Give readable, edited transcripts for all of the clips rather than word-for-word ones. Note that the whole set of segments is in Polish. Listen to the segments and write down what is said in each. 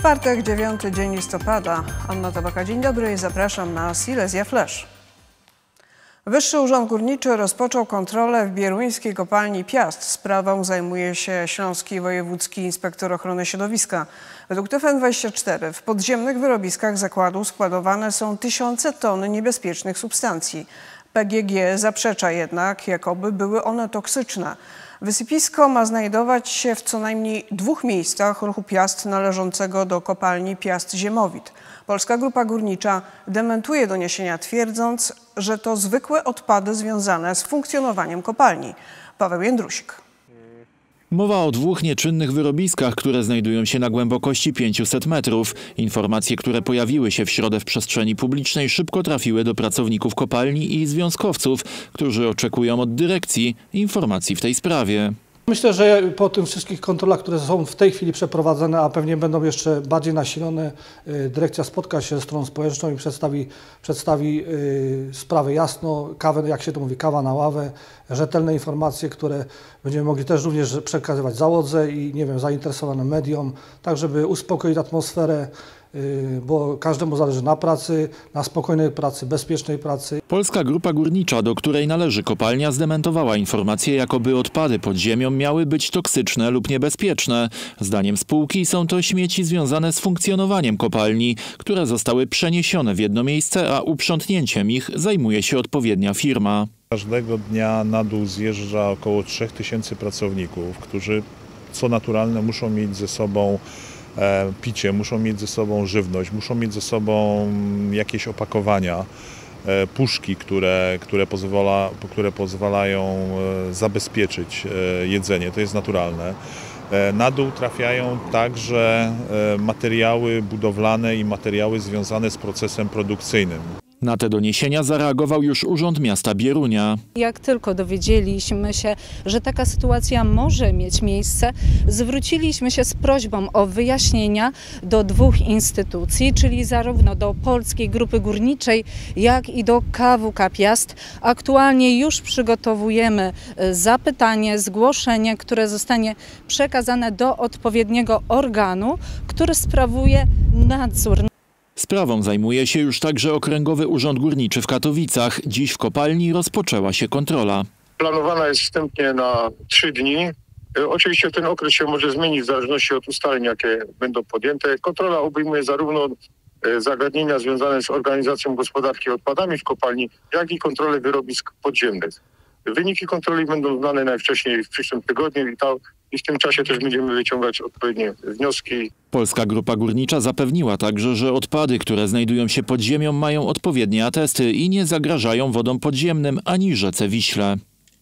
Czwartek, 9 dzień listopada. Anna Tabaka, dzień dobry i zapraszam na Silesia Flash. Wyższy Urząd Górniczy rozpoczął kontrolę w bieruńskiej kopalni Piast. Sprawą zajmuje się Śląski Wojewódzki Inspektor Ochrony Środowiska. Według TVN24 w podziemnych wyrobiskach zakładu składowane są tysiące ton niebezpiecznych substancji. PGG zaprzecza jednak, jakoby były one toksyczne. Wysypisko ma znajdować się w co najmniej 2 miejscach ruchu Piast należącego do kopalni Piast-Ziemowit. Polska Grupa Górnicza dementuje doniesienia, twierdząc, że to zwykłe odpady związane z funkcjonowaniem kopalni. Paweł Jędrusik. Mowa o 2 nieczynnych wyrobiskach, które znajdują się na głębokości 500 metrów. Informacje, które pojawiły się w środę w przestrzeni publicznej, szybko trafiły do pracowników kopalni i związkowców, którzy oczekują od dyrekcji informacji w tej sprawie. Myślę, że po tych wszystkich kontrolach, które są w tej chwili przeprowadzone, a pewnie będą jeszcze bardziej nasilone, dyrekcja spotka się ze stroną społeczną i przedstawi sprawę jasno, kawę, jak się to mówi, kawa na ławę, rzetelne informacje, które będziemy mogli też również przekazywać załodze i zainteresowanym mediom, tak żeby uspokoić atmosferę, bo każdemu zależy na pracy, na spokojnej pracy, bezpiecznej pracy. Polska Grupa Górnicza, do której należy kopalnia, zdementowała informacje, jakoby odpady pod ziemią miały być toksyczne lub niebezpieczne. Zdaniem spółki są to śmieci związane z funkcjonowaniem kopalni, które zostały przeniesione w jedno miejsce, a uprzątnięciem ich zajmuje się odpowiednia firma. Każdego dnia na dół zjeżdża około 3000 pracowników, którzy, co naturalne, muszą mieć ze sobą picie, muszą mieć ze sobą żywność, muszą mieć ze sobą jakieś opakowania, puszki, które pozwalają zabezpieczyć jedzenie, to jest naturalne. Na dół trafiają także materiały budowlane i materiały związane z procesem produkcyjnym. Na te doniesienia zareagował już Urząd Miasta Bierunia. Jak tylko dowiedzieliśmy się, że taka sytuacja może mieć miejsce, zwróciliśmy się z prośbą o wyjaśnienia do 2 instytucji, czyli zarówno do Polskiej Grupy Górniczej, jak i do KWK Piast. Aktualnie już przygotowujemy zapytanie, zgłoszenie, które zostanie przekazane do odpowiedniego organu, który sprawuje nadzór. Sprawą zajmuje się już także Okręgowy Urząd Górniczy w Katowicach. Dziś w kopalni rozpoczęła się kontrola. Planowana jest wstępnie na 3 dni. Oczywiście ten okres się może zmienić w zależności od ustaleń, jakie będą podjęte. Kontrola obejmuje zarówno zagadnienia związane z organizacją gospodarki odpadami w kopalni, jak i kontrolę wyrobisk podziemnych. Wyniki kontroli będą znane najwcześniej w przyszłym tygodniu i w tym czasie też będziemy wyciągać odpowiednie wnioski. Polska Grupa Górnicza zapewniła także, że odpady, które znajdują się pod ziemią, mają odpowiednie atesty i nie zagrażają wodom podziemnym ani rzece Wiśle.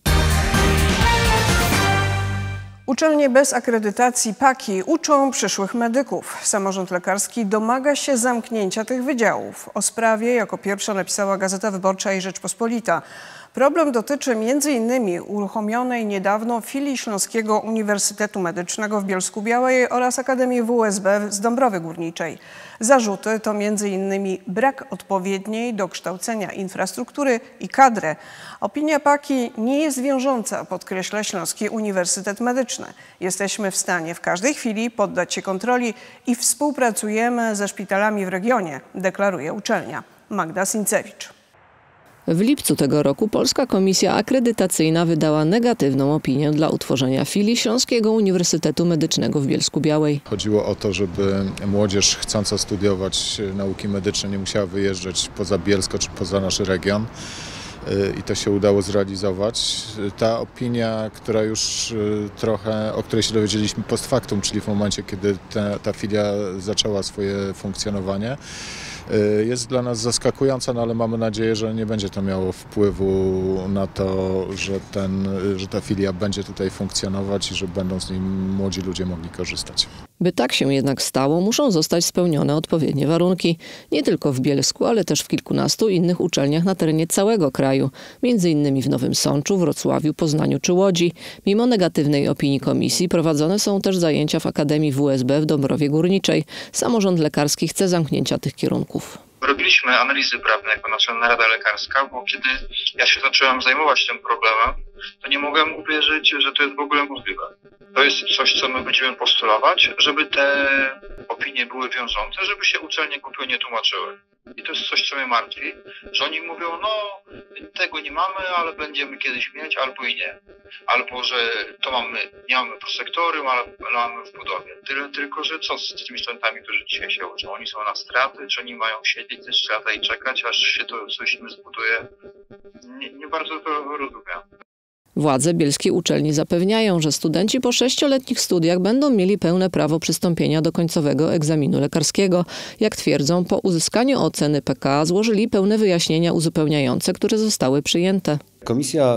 Uczelnie bez akredytacji PAKI uczą przyszłych medyków. Samorząd lekarski domaga się zamknięcia tych wydziałów. O sprawie jako pierwsza napisała Gazeta Wyborcza i Rzeczpospolita. Problem dotyczy m.in. uruchomionej niedawno filii Śląskiego Uniwersytetu Medycznego w Bielsku-Białej oraz Akademii WSB z Dąbrowy Górniczej. Zarzuty to m.in. brak odpowiedniej do kształcenia infrastruktury i kadry. Opinia PAKI nie jest wiążąca, podkreśla Śląski Uniwersytet Medyczny. Jesteśmy w stanie w każdej chwili poddać się kontroli i współpracujemy ze szpitalami w regionie, deklaruje uczelnia. Magda Sincewicz. W lipcu tego roku Polska Komisja Akredytacyjna wydała negatywną opinię dla utworzenia filii Śląskiego Uniwersytetu Medycznego w Bielsku-Białej. Chodziło o to, żeby młodzież chcąca studiować nauki medyczne nie musiała wyjeżdżać poza Bielsko czy poza nasz region. I to się udało zrealizować. Ta opinia, która już o której się dowiedzieliśmy post factum, czyli w momencie, kiedy ta filia zaczęła swoje funkcjonowanie, jest dla nas zaskakująca, no ale mamy nadzieję, że nie będzie to miało wpływu na to, że ta filia będzie tutaj funkcjonować i że będą z niej młodzi ludzie mogli korzystać. By tak się jednak stało, muszą zostać spełnione odpowiednie warunki. Nie tylko w Bielsku, ale też w kilkunastu innych uczelniach na terenie całego kraju. M.in. w Nowym Sączu, Wrocławiu, Poznaniu czy Łodzi. Mimo negatywnej opinii komisji prowadzone są też zajęcia w Akademii WSB w Dąbrowie Górniczej. Samorząd lekarski chce zamknięcia tych kierunków. Robiliśmy analizy prawne jako Naczelna Rada Lekarska, bo kiedy ja się zacząłem zajmować tym problemem, to nie mogłem uwierzyć, że to jest w ogóle możliwe. To jest coś, co my będziemy postulować, żeby te opinie były wiążące, żeby się uczelnie głupio nie tłumaczyły. I to jest coś, co mnie martwi, że oni mówią, no tego nie mamy, ale będziemy kiedyś mieć, albo i nie. Albo, że to nie mamy prosektorium, ale mamy w budowie. Tyle tylko, że co z tymi studentami, którzy dzisiaj się uczą? Oni są na straty, czy oni mają siedzieć te 3 lata i czekać, aż się to coś im zbuduje? Nie bardzo to rozumiem. Władze bielskiej uczelni zapewniają, że studenci po 6-letnich studiach będą mieli pełne prawo przystąpienia do końcowego egzaminu lekarskiego. Jak twierdzą, po uzyskaniu oceny PK złożyli pełne wyjaśnienia uzupełniające, które zostały przyjęte. Komisja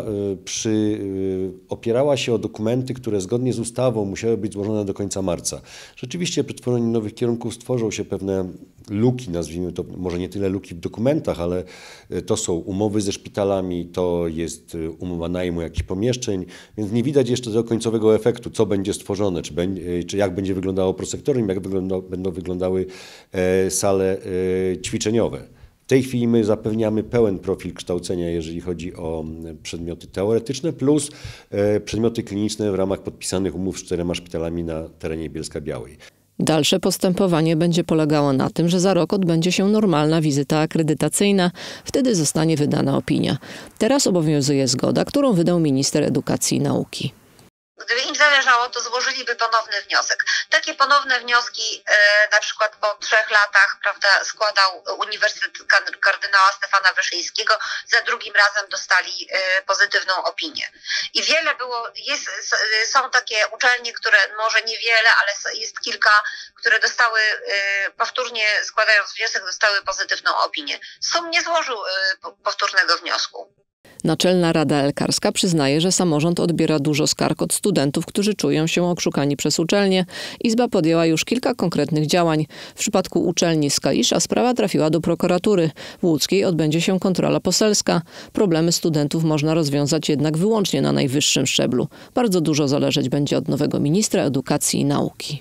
opierała się o dokumenty, które zgodnie z ustawą musiały być złożone do końca marca. Rzeczywiście przy tworzeniu nowych kierunków stworzą się pewne luki, nazwijmy to może nie tyle luki w dokumentach, ale to są umowy ze szpitalami, to jest umowa najmu jakichś pomieszczeń, więc nie widać jeszcze tego końcowego efektu, co będzie stworzone, czy jak będzie wyglądało prosektorium, jak będą wyglądały sale ćwiczeniowe. W tej chwili my zapewniamy pełen profil kształcenia, jeżeli chodzi o przedmioty teoretyczne plus przedmioty kliniczne w ramach podpisanych umów z 4 szpitalami na terenie Bielska-Białej. Dalsze postępowanie będzie polegało na tym, że za rok odbędzie się normalna wizyta akredytacyjna. Wtedy zostanie wydana opinia. Teraz obowiązuje zgoda, którą wydał minister edukacji i nauki. Gdyby im zależało, to złożyliby ponowny wniosek. Takie ponowne wnioski na przykład po 3 latach, prawda, składał Uniwersytet Kardynała Stefana Wyszyńskiego, za drugim razem dostali pozytywną opinię. I wiele było, są takie uczelnie, które może niewiele, ale jest kilka, które dostały, powtórnie składając wniosek, dostały pozytywną opinię. SUM nie złożył powtórnego wniosku. Naczelna Rada Lekarska przyznaje, że samorząd odbiera dużo skarg od studentów, którzy czują się oszukani przez uczelnię. Izba podjęła już kilka konkretnych działań. W przypadku uczelni z Kalisza sprawa trafiła do prokuratury. W Łódzkiej odbędzie się kontrola poselska. Problemy studentów można rozwiązać jednak wyłącznie na najwyższym szczeblu. Bardzo dużo zależeć będzie od nowego ministra edukacji i nauki.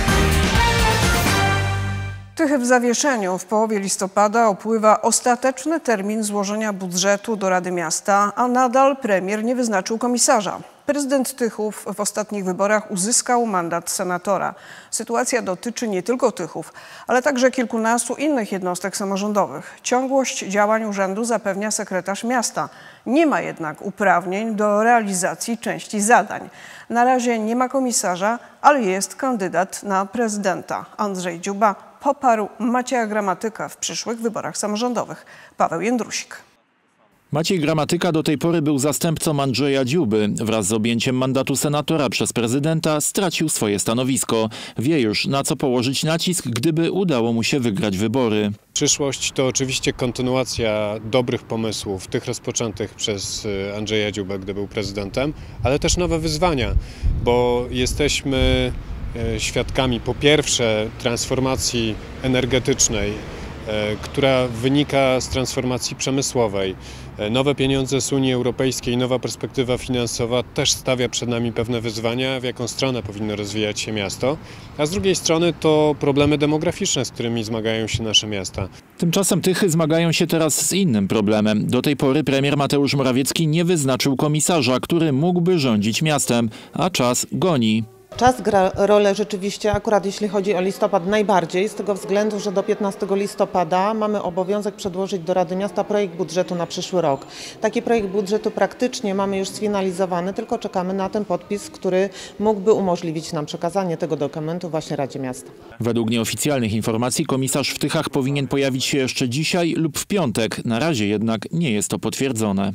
Tychy w zawieszeniu. W połowie listopada upływa ostateczny termin złożenia budżetu do Rady Miasta, a nadal premier nie wyznaczył komisarza. Prezydent Tychów w ostatnich wyborach uzyskał mandat senatora. Sytuacja dotyczy nie tylko Tychów, ale także kilkunastu innych jednostek samorządowych. Ciągłość działań urzędu zapewnia sekretarz miasta. Nie ma jednak uprawnień do realizacji części zadań. Na razie nie ma komisarza, ale jest kandydat na prezydenta. Andrzej Dziuba poparł Macieja Gramatyka w przyszłych wyborach samorządowych. Paweł Jędrusik. Maciej Gramatyka do tej pory był zastępcą Andrzeja Dziuby. Wraz z objęciem mandatu senatora przez prezydenta stracił swoje stanowisko. Wie już, na co położyć nacisk, gdyby udało mu się wygrać wybory. Przyszłość to oczywiście kontynuacja dobrych pomysłów, tych rozpoczętych przez Andrzeja Dziubę, gdy był prezydentem, ale też nowe wyzwania, bo jesteśmy świadkami po pierwsze transformacji energetycznej, która wynika z transformacji przemysłowej. Nowe pieniądze z Unii Europejskiej, nowa perspektywa finansowa też stawia przed nami pewne wyzwania, w jaką stronę powinno rozwijać się miasto, a z drugiej strony to problemy demograficzne, z którymi zmagają się nasze miasta. Tymczasem Tychy zmagają się teraz z innym problemem. Do tej pory premier Mateusz Morawiecki nie wyznaczył komisarza, który mógłby rządzić miastem, a czas goni. Czas gra rolę rzeczywiście, akurat jeśli chodzi o listopad, najbardziej z tego względu, że do 15 listopada mamy obowiązek przedłożyć do Rady Miasta projekt budżetu na przyszły rok. Taki projekt budżetu praktycznie mamy już sfinalizowany, tylko czekamy na ten podpis, który mógłby umożliwić nam przekazanie tego dokumentu właśnie Radzie Miasta. Według nieoficjalnych informacji komisarz w Tychach powinien pojawić się jeszcze dzisiaj lub w piątek. Na razie jednak nie jest to potwierdzone.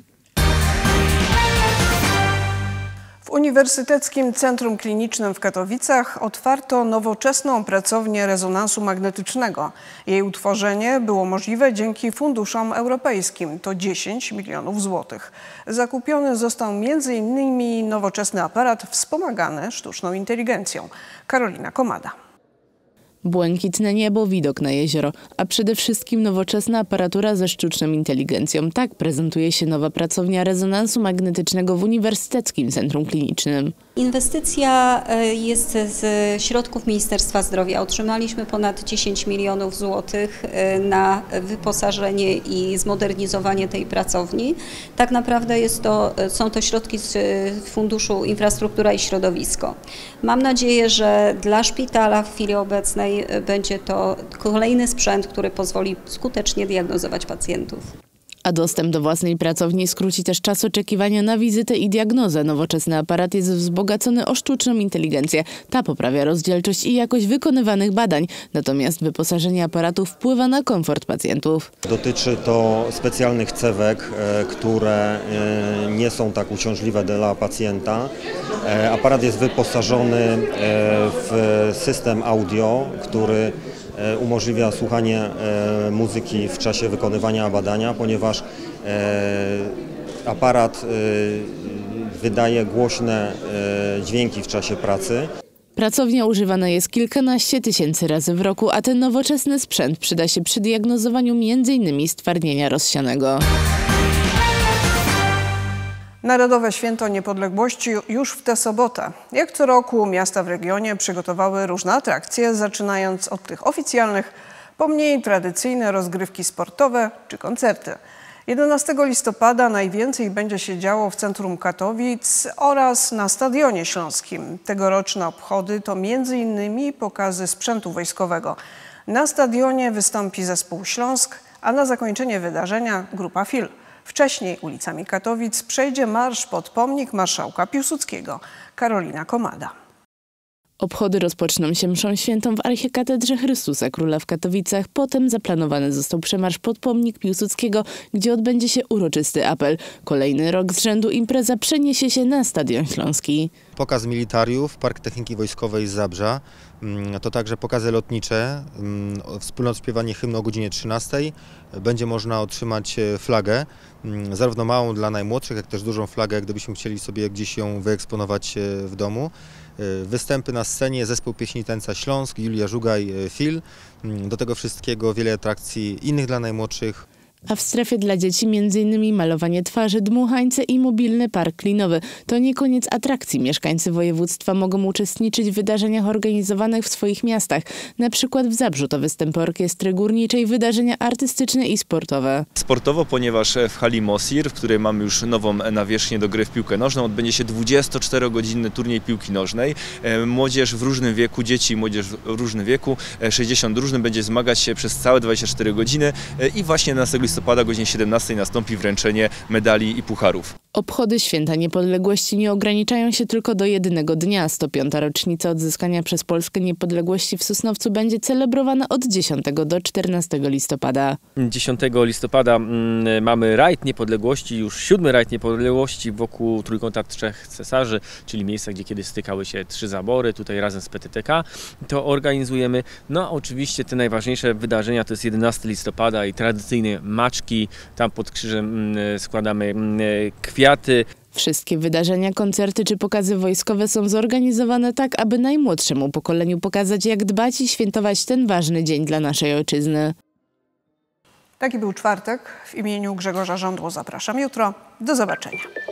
W Uniwersyteckim Centrum Klinicznym w Katowicach otwarto nowoczesną pracownię rezonansu magnetycznego. Jej utworzenie było możliwe dzięki funduszom europejskim. To 10 milionów złotych. Zakupiony został m.in. nowoczesny aparat wspomagany sztuczną inteligencją. Karolina Komada. Błękitne niebo, widok na jezioro, a przede wszystkim nowoczesna aparatura ze sztuczną inteligencją. Tak prezentuje się nowa pracownia rezonansu magnetycznego w Uniwersyteckim Centrum Klinicznym. Inwestycja jest z środków Ministerstwa Zdrowia. Otrzymaliśmy ponad 10 milionów złotych na wyposażenie i zmodernizowanie tej pracowni. Tak naprawdę są to środki z Funduszu Infrastruktura i Środowisko. Mam nadzieję, że dla szpitala w chwili obecnej będzie to kolejny sprzęt, który pozwoli skutecznie diagnozować pacjentów. A dostęp do własnej pracowni skróci też czas oczekiwania na wizytę i diagnozę. Nowoczesny aparat jest wzbogacony o sztuczną inteligencję. Ta poprawia rozdzielczość i jakość wykonywanych badań. Natomiast wyposażenie aparatu wpływa na komfort pacjentów. Dotyczy to specjalnych cewek, które nie są tak uciążliwe dla pacjenta. Aparat jest wyposażony w system audio, który umożliwia słuchanie muzyki w czasie wykonywania badania, ponieważ aparat wydaje głośne dźwięki w czasie pracy. Pracownia używana jest kilkanaście tysięcy razy w roku, a ten nowoczesny sprzęt przyda się przy diagnozowaniu m.in. stwardnienia rozsianego. Narodowe Święto Niepodległości już w tę sobotę. Jak co roku miasta w regionie przygotowały różne atrakcje, zaczynając od tych oficjalnych, po mniej tradycyjne rozgrywki sportowe czy koncerty. 11 listopada najwięcej będzie się działo w centrum Katowic oraz na Stadionie Śląskim. Tegoroczne obchody to m.in. pokazy sprzętu wojskowego. Na stadionie wystąpi zespół Śląsk, a na zakończenie wydarzenia grupa FIL. Wcześniej ulicami Katowic przejdzie marsz pod pomnik marszałka Piłsudskiego. Karolina Komada. Obchody rozpoczną się mszą świętą w Archikatedrze Chrystusa Króla w Katowicach. Potem zaplanowany został przemarsz pod pomnik Piłsudskiego, gdzie odbędzie się uroczysty apel. Kolejny rok z rzędu impreza przeniesie się na Stadion Śląski. Pokaz militariów, Park Techniki Wojskowej z Zabrza. To także pokazy lotnicze, wspólne śpiewanie hymnu o godzinie 13. Będzie można otrzymać flagę, zarówno małą dla najmłodszych, jak też dużą flagę, gdybyśmy chcieli sobie gdzieś ją wyeksponować w domu. Występy na scenie, zespół pieśni i tańca Śląsk, Julia Żugaj, FIL. Do tego wszystkiego wiele atrakcji innych dla najmłodszych. A w strefie dla dzieci m.in. malowanie twarzy, dmuchańce i mobilny park linowy. To nie koniec atrakcji. Mieszkańcy województwa mogą uczestniczyć w wydarzeniach organizowanych w swoich miastach. Na przykład w Zabrzu to występy orkiestry górniczej, wydarzenia artystyczne i sportowe. Sportowo, ponieważ w hali Mosir, w której mamy już nową nawierzchnię do gry w piłkę nożną, odbędzie się 24-godzinny turniej piłki nożnej. Młodzież w różnym wieku, dzieci i młodzież w różnym wieku, 60 drużyn będzie zmagać się przez całe 24 godziny i właśnie na listopada o godzinie 17 nastąpi wręczenie medali i pucharów. Obchody Święta Niepodległości nie ograniczają się tylko do jednego dnia. 105. rocznica odzyskania przez Polskę niepodległości w Sosnowcu będzie celebrowana od 10 do 14 listopada. 10 listopada mamy rajd niepodległości, już 7. rajd niepodległości wokół Trójkąta Trzech Cesarzy, czyli miejsca, gdzie kiedyś stykały się 3 zabory, tutaj razem z PTTK. To organizujemy. No a oczywiście te najważniejsze wydarzenia to jest 11 listopada i tradycyjne maczki. Tam pod krzyżem składamy kwiaty. Wszystkie wydarzenia, koncerty czy pokazy wojskowe są zorganizowane tak, aby najmłodszemu pokoleniu pokazać, jak dbać i świętować ten ważny dzień dla naszej ojczyzny. Taki był czwartek. W imieniu Grzegorza Żądło zapraszam jutro. Do zobaczenia.